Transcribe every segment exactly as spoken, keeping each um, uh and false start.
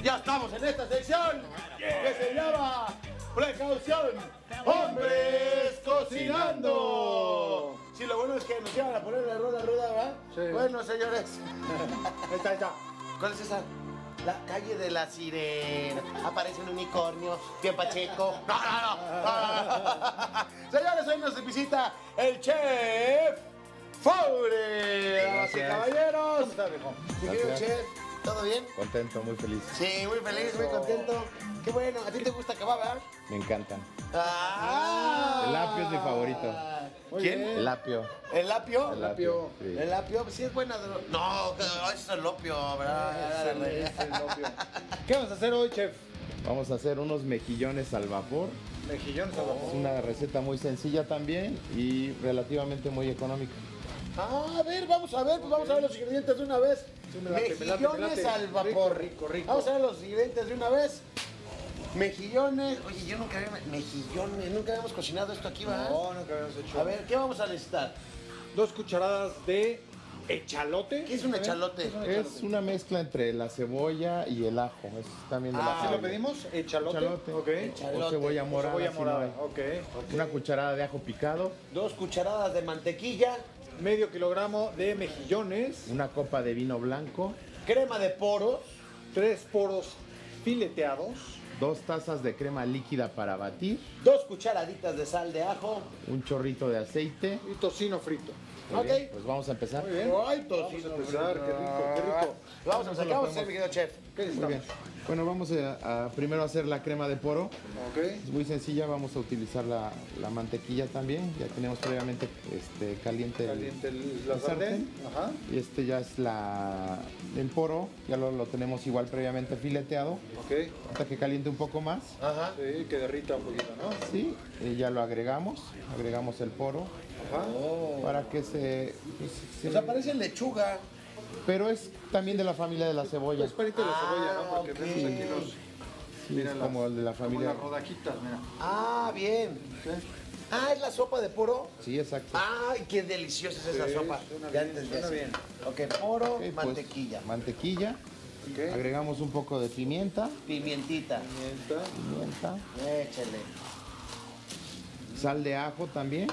Ya estamos en esta sección que se llama Precaución, Hombres Cocinando. Sí, lo bueno es que nos iban a poner la rueda ruda, ¿verdad? Sí. Bueno, señores. Ahí está, ahí está. ¿Cuál es esa? La calle de la sirena. Aparece un unicornio, bien pacheco. No, no, no. no. Señores, hoy nos visita el chef Faure. Damas y caballeros. ¿Cómo está, viejo? Mi querido Gracias. chef, ¿todo bien? Contento, muy feliz. Sí, muy feliz, muy contento. Qué bueno. ¿A ti te gusta kebab, verdad? Me encantan. Ah. El apio es mi favorito. Muy ¿Quién? bien. El apio. ¿El apio? El apio. Sí. El apio, pues sí es buena. de lo- No, que- no, ese es el opio, ¿verdad? Es el- es el opio. ¿Qué vamos a hacer hoy, chef? Vamos a hacer unos mejillones al vapor. Mejillones al vapor. Es una receta muy sencilla también y relativamente muy económica. Ah, a ver, vamos a ver, pues vamos a ver los ingredientes de una vez. Sí, me late, me late, me Mejillones late. al vapor. Rico, rico, rico. Vamos a ver los ingredientes de una vez. Mejillones. Oye, yo nunca había mejillones, nunca habíamos cocinado esto aquí, ¿verdad? No, nunca habíamos hecho. A ver, ¿qué vamos a necesitar? Dos cucharadas de echalote. ¿Qué es un echalote? Es una mezcla entre la cebolla y el ajo. Es también de la Ah, ¿Sí lo familia. pedimos? Echalote. Echalote. Ok. Echalote. O cebolla O morada. cebolla si no morada. hay. Ok. Una cucharada de ajo picado. Dos cucharadas de mantequilla, Medio kilogramo de mejillones. Una copa de vino blanco. crema de poros, Tres poros fileteados. Dos tazas de crema líquida para batir. dos cucharaditas de sal de ajo. Un chorrito de aceite. Y tocino frito. Muy Ok. bien, pues vamos a empezar. Muy bien. Ay, tocino. Vamos a empezar. Qué rico, qué rico. Vamos a empezar. ¿Qué vamos a hacer, mi querido chef? ¿Qué Muy necesitamos? bien. Bueno, vamos a, a primero hacer la crema de poro. Ok. Es muy sencilla, vamos a utilizar la, la mantequilla también. Ya tenemos previamente este, caliente, el- Caliente el, la el sartén. Ajá. Y este ya es la, el poro, ya lo, lo tenemos igual previamente fileteado. Ok. Hasta que caliente un poco más. Ajá. Sí, que derrita un poquito, ¿no? Sí, y ya lo agregamos, agregamos el poro Ajá. para que se... pues, se- Pues aparece lechuga. pero es también de la familia de la cebolla. Es palito de la Ah, cebolla, ¿no? Porque ok. vemos aquí los... Sí, mira es las- como el de la como familia. las rodajitas, mira. Ah, bien. Ah, ¿es la sopa de poro? Sí, exacto. Ay, qué deliciosa es esa Sí, sopa. suena Ya bien, entendí. suena bien. Ok, poro, Ok, pues, mantequilla, mantequilla. Ok. Agregamos un poco de pimienta. pimientita. Pimienta. Pimienta. Échale. Sal de ajo también.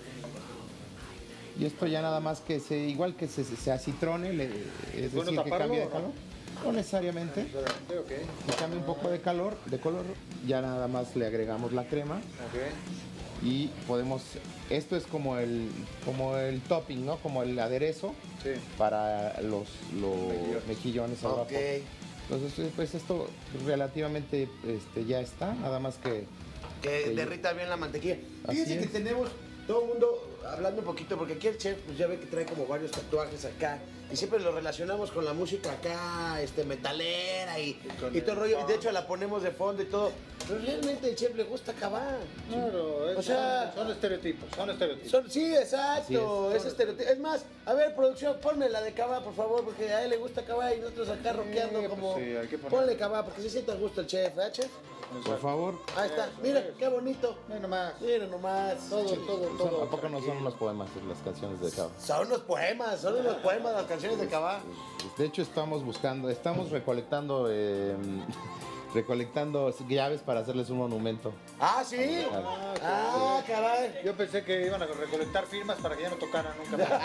Y esto ya nada más que se, igual que se, se acitrone, le- es ¿Bueno decir, que taparlo cambie de o no? calor. No necesariamente, Exactamente, ok. que cambie un poco de calor, de color, ya nada más le agregamos la crema Ok. y podemos, esto es como el, como el topping, ¿no? Como el aderezo Sí. para los, los Mejillones. mejillones al Ok. vapor. Entonces, pues esto relativamente este, ya está, nada más que Que Sí. derrita bien la mantequilla. Así Fíjense que es. tenemos todo el mundo hablando un poquito, porque aquí el chef, pues ya ve que trae como varios tatuajes acá, y siempre lo relacionamos con la música acá, este, metalera y, con y todo el el rollo, y funk. de hecho la ponemos de fondo y todo, pero realmente el chef le gusta acabar. Claro, es- O sea- son, son estereotipos, son estereotipos. Son- sí, exacto, Así es, estereotipo. Es más, a ver, producción, ponme la de Cabá, por favor, porque a él le gusta Cabá y nosotros acá rockeando pues como... sí, hay que poner- Ponle Cabá, porque se siente a gusto el chef, ¿eh, chef? por favor, Ahí está, mira, qué bonito. Mira nomás. Mira nomás. Todo, todo, todo. ¿a poco no son unos poemas las canciones de Cabo? Son los poemas, son los poemas, las canciones de Cabá. De hecho, estamos buscando, estamos recolectando, eh, recolectando llaves para hacerles un monumento. Ah, sí. Ah, ok. Ah, caray. Yo pensé que iban a recolectar firmas para que ya no tocaran nunca más.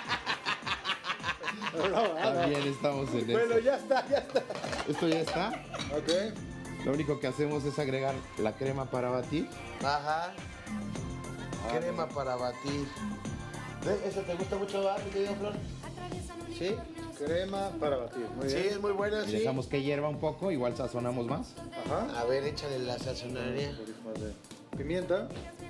Pero no, ah, no. También estamos en Bueno, eso. ya está, ya está. Esto ya está. Ok. Lo único que hacemos es agregar la crema para batir. Ajá. Crema para batir. ¿Ves? ¿Eso te gusta mucho, ¿verdad, mi querido Flor? Sí. Crema para batir. Muy Sí, bien. es muy buena, Y sí. dejamos que hierva un poco, igual sazonamos más. Ajá. A ver, échale la sazonaria. Un poquito más de pimienta.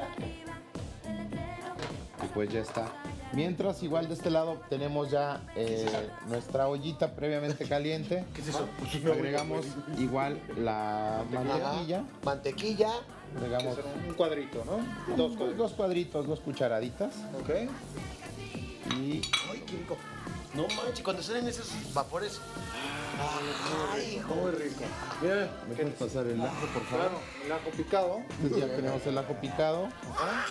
Y pues ya está. Mientras, igual de este lado tenemos ya eh, nuestra ollita previamente caliente. ¿Qué es eso? Agregamos igual la mantequilla. Ajá. Mantequilla. Agregamos Un cuadrito, ¿no? Dos dos, cuadritos. dos cuadritos, dos cucharaditas. Ok. Y Ay, qué rico. No manches, cuando salen esos vapores. Ay, hijo. Muy rico. Mira. ¿me puedes pasar el ajo, por favor? Claro, el ajo picado. Entonces ya tenemos el ajo picado. Ajá.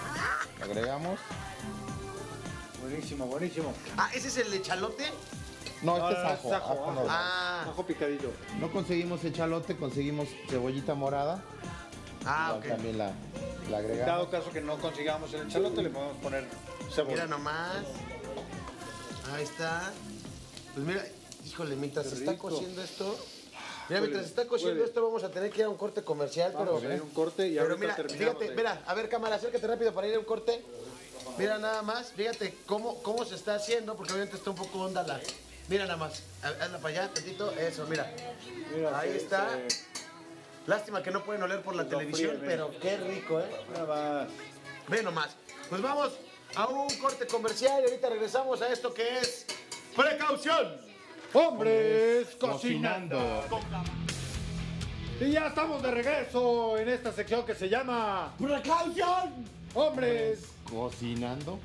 Agregamos. Buenísimo, buenísimo. Ah, ¿ese es el echalote? No, este No, es no, ajo. es ajo, ajo ajo. normal. Ah, Ajo picadillo. No conseguimos echalote, conseguimos cebollita morada. ah, Igual ok. También la, la En agregamos. dado caso que no consigamos el echalote, le podemos poner cebolla. Mira nomás. Ahí está. Pues mira, híjole, mientras Qué se está rico. cociendo esto. Mira, Huele, mientras se está cociendo huele. esto, vamos a tener que ir a un corte comercial, Vamos pero. a ir a un corte y Pero ahorita mira, terminamos. fíjate, de- mira, a ver, cámara, acércate rápido para ir a un corte. Mira nada más, fíjate cómo, cómo se está haciendo, porque obviamente está un poco onda la. Mira nada más, ha- hazla para allá, tantito, eso, mira. Mira, Ahí se- está. se- Lástima que no pueden oler por la Lo televisión, fríen, pero qué rico, ¿eh? Nada más. Ve nomás. Pues vamos a un corte comercial y ahorita regresamos a esto que es precaución. Hombres Cocinando. cocinando. Y ya estamos de regreso en esta sección que se llama ¡Precaución! Hombres. Cocinando.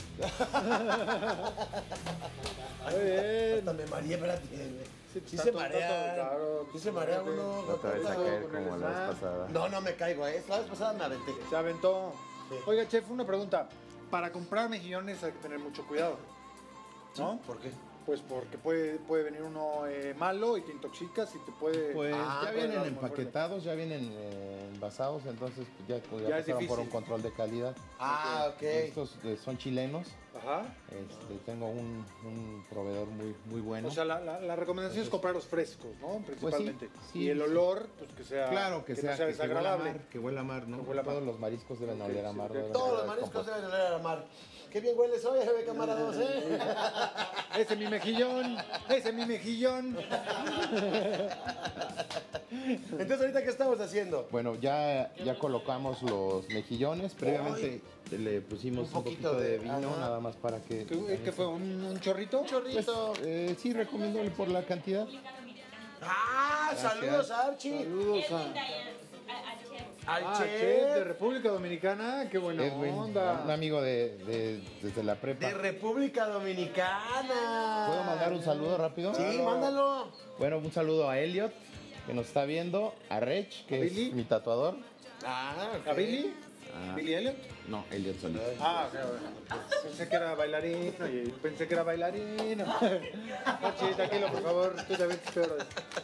Muy bien. Hasta me mareé, espérate. Sí, está se todo- marea. está todo claro. Sí se marea uno. Otra vez a pasó caer con el como la vez snack? pasada. No, no me caigo, ¿eh? La vez pasada me aventé. Se aventó. Sí. Oiga, chef, una pregunta. Para comprar mejillones hay que tener mucho cuidado. ¿No? ¿Por qué? Pues porque puede, puede venir uno eh, malo y te intoxicas y te puede... Pues Ah, ya pues, vienen no, muy empaquetados, ya vienen eh, envasados, entonces pues, ya, ya Ya es pasaron por difícil. un control de calidad. Ah, ok. Estos eh, son chilenos. Ajá. Este, tengo un, un proveedor muy, muy bueno. O sea, la, la- la recomendación es comprarlos frescos, ¿no? Principalmente. sí, y el sí. olor, pues que sea, Claro, que, sea, no sea que, que huela a desagradable. mar, que huela a mar, ¿no? Que huela a mar. Todos los mariscos deben Ok, oler a sí, mar. ok. deben Todos oler los a mariscos descompuesto. deben oler a mar. Qué bien hueles hoy, jefe camaradas, ¿eh? Ese es mi mejillón, ese es mi mejillón. Entonces, ¿ahorita qué estamos haciendo? Bueno, ya, ya colocamos los mejillones. Previamente le pusimos Un un poquito poquito, de- de, vino, ajá. nada más para que... ¿Qué, qué fue? ¿Un, un chorrito? Un chorrito. Eh, sí, recomiendo por la cantidad. ¡Ah! ¡Saludos, Archie! Saludos a... Al Ah, chef. chef de República Dominicana, qué buena Edwin, onda. un amigo de, de- desde la prepa. De República Dominicana. ¿Puedo mandar un saludo rápido? Sí, mándalo. Bueno, un saludo a Elliot, que nos está viendo, a Rech, que ¿A Billy? es mi tatuador. Ah, ok. ¿A Billy? Ah. ¿Billy Elliot? No, Elliot Solís. Ah, ok, bueno. Pensé que era bailarino y pensé que era bailarino. Archie, tranquilo, por favor, tú te ves peor.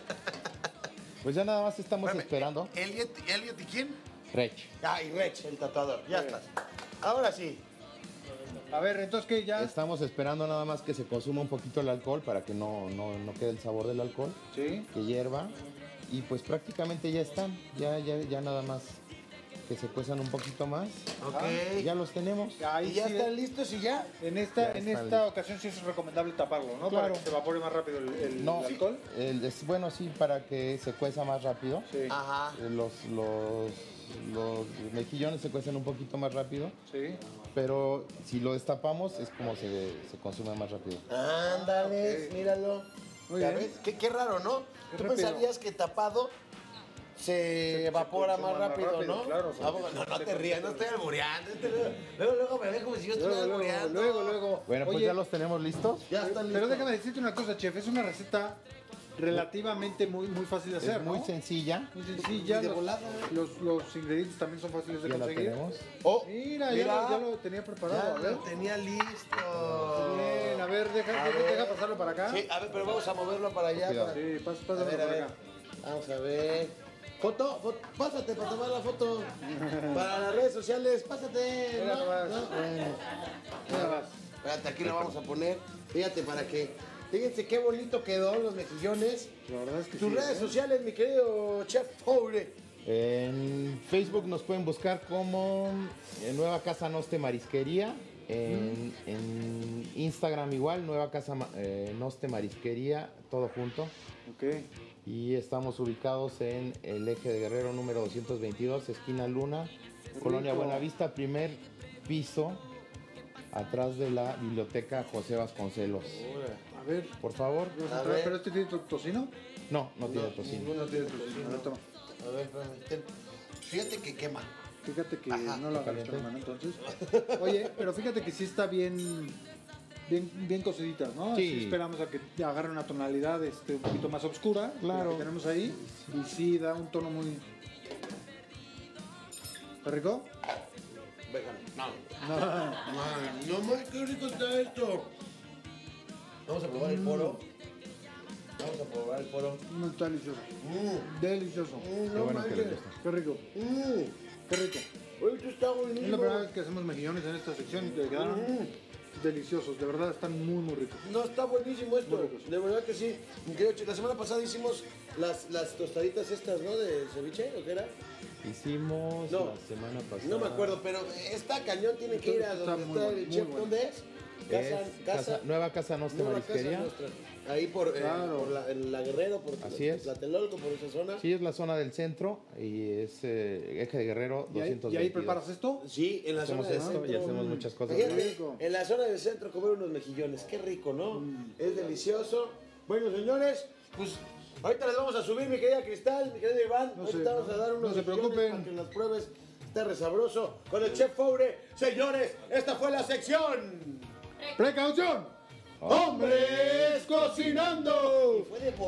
Pues ya nada más estamos Espérame, esperando. Elliot, Elliot y quién? Rech. Ah, y Rech, el tatuador. Ya Muy estás. Ahora sí. A ver, entonces, ¿qué ya? Estamos esperando nada más que se consuma un poquito el alcohol para que no, no, no quede el sabor del alcohol, Sí. que hierva. Y pues prácticamente ya están, ya, ya, ya nada más que se cuezan un poquito más. Ok. Ya los tenemos. Ahí ¿Y ya sí, están listos y ya? En esta, Ya en está esta listo. ocasión sí es recomendable taparlo, ¿no? Claro. Para que se evapore más rápido el, el No, alcohol. el- es bueno sí para que se cueza más rápido. Sí. Ajá. Eh, Los, los, los mejillones se cuecen un poquito más rápido, Sí. pero si lo destapamos es como se, se consume más rápido. Ándale, Ok. míralo. Muy ¿Ya bien. ves? Qué, qué raro, ¿no? Qué Tú rápido. pensarías que tapado se evapora consume más más rápido, rápido, ¿no? claro, Ah, bueno, no, no se te rías, no estoy albureando. este luego, luego, luego me ve como si yo estuviera Luego, luego, albureando. luego, luego. Bueno, pues Oye, ya los tenemos listos. Ya están listos. Pero déjame decirte una cosa, chef. Es una receta relativamente muy, muy fácil de hacer, Es muy ¿no? sencilla. Muy sencilla. Y de Los, volada. los, los ingredientes también son fáciles de Ya la conseguir. tenemos. Oh, Mira, mira, Ya, lo, ya lo tenía preparado. A ya ver. lo tenía listo. Bien, a ver, deja, A ver. deja pasarlo para acá. Sí, a ver, pero vamos a moverlo para allá. Cuidado. para- Sí, pas, A pásalo ver, a por ver. acá. Vamos a ver. Foto, foto, pásate para tomar la foto. Para las redes sociales, pásate. Mira ¿no? nomás. ¿No? Bueno. Mira más. Espérate, aquí lo vamos a poner. Fíjate para que. Fíjense qué bonito quedó los mejillones. La verdad es que Tus sí, redes ¿eh? sociales, mi querido Chef Pobre. En Facebook nos pueden buscar como eh, Nueva Casa Noste Marisquería. En, en Instagram igual, Nueva Casa Ma- eh, Noste Marisquería, todo junto. Ok. Y estamos ubicados en el eje de Guerrero número doscientos veintidós, esquina Luna, Qué Colonia rico. Buenavista, primer piso, atrás de la biblioteca José Vasconcelos. A ver. Por favor. vamos a A entrar. ver. ¿Pero este tiene to- tocino? No, no tiene tocino. Ninguno tiene tocino. A ver, toma. A ver, espérame. ten. Fíjate que quema. Fíjate que Ajá, no lo agarré caliente. con la mano entonces. Oye, pero fíjate que sí está bien, bien, bien cocidita, ¿no? Sí. Así esperamos a que agarre una tonalidad este, un poquito más oscura. Claro. Que tenemos ahí. Y sí da un tono muy. ¿Está rico? Véjalo. No. No. Ay, no más, qué rico está esto. Vamos a probar el poro. Vamos a probar el poro. No, está delicioso. Mmm. Delicioso. Mm, Qué no bueno que manches. les gusta. Qué rico. Mmm. Qué rico. Esto está Es buenísimo. la primera vez que hacemos mejillones en esta sección y te quedaron Mm. deliciosos. De verdad están muy, muy ricos. No, está buenísimo esto. Muy ricos. De verdad que sí. Increíble. La semana pasada hicimos las, las tostaditas estas, ¿no? De ceviche, ¿o qué era? Hicimos No. la semana pasada. No me acuerdo, pero está cañón, tiene que ir a Está donde muy está bueno, el muy chef. bueno. ¿Dónde es? Casa, Es casa, casa- Nueva Casa Nostra Nueva Casa Marisquería. Nostra. Ahí por, eh, Claro. por la, en la Guerrero, por Así es. Tlatelolco, por esa zona. Sí, es la zona del centro y es eh, Eje de Guerrero ¿Y ahí, doscientos y ahí veintidós. preparas esto? Sí, en la Hacemos zona del esto centro. y hacemos muchas cosas. Fíjate, rico. en la zona del centro comer unos mejillones, qué rico, ¿no? Mm. Es delicioso. Bueno, señores, pues ahorita les vamos a subir, mi querida Cristal, mi querido Iván. No ahorita se- vamos a dar unos no se mejillones preocupen. para que las pruebes. Está resabroso con el chef Faure. Señores, esta fue la sección. ¡Precaución! ¡Hombres cocinando! Y fue de